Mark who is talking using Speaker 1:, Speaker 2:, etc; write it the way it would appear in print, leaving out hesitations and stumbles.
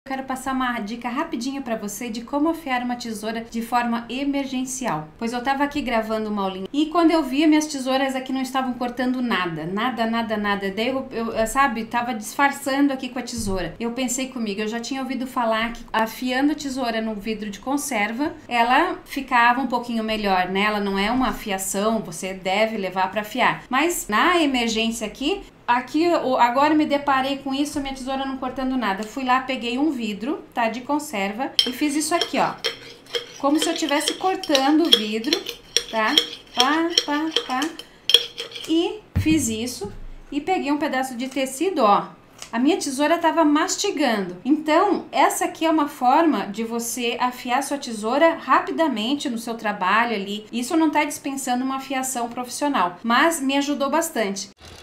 Speaker 1: Quero passar uma dica rapidinho para você de como afiar uma tesoura de forma emergencial. Pois eu tava aqui gravando uma aulinha e quando eu vi, minhas tesouras aqui não estavam cortando nada. Daí eu sabe, tava disfarçando aqui com a tesoura. Eu pensei comigo, eu já tinha ouvido falar que afiando a tesoura no vidro de conserva, ela ficava um pouquinho melhor, né? Ela não é uma afiação, você deve levar para afiar. Mas na emergência aqui agora me deparei com isso, minha tesoura não cortando nada. Fui lá, peguei um vidro, tá, de conserva e fiz isso aqui, ó. Como se eu estivesse cortando o vidro, tá? Pá. E fiz isso e peguei um pedaço de tecido, ó. A minha tesoura estava mastigando. Então, essa aqui é uma forma de você afiar sua tesoura rapidamente no seu trabalho ali. Isso não tá dispensando uma afiação profissional, mas me ajudou bastante.